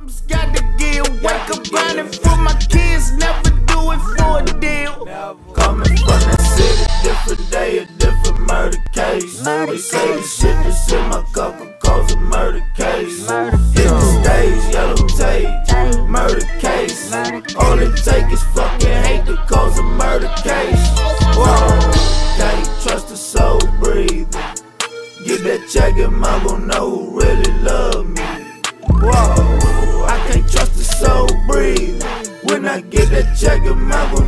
Something's gotta give. Wake up grinding for my kids, never do it for a deal. Coming from that city, different day, a different murder case. They say the shit that's in my cup could cause a murder case. Hit the stage, yellow tape, murder case. All it take is fucking hate to cause a murder case. Whoa, can't trust a soul breathing. Get that check and I'm gon' know who really love me. Whoa, I can't trust a soul breathing. When I get that check and I'm gon'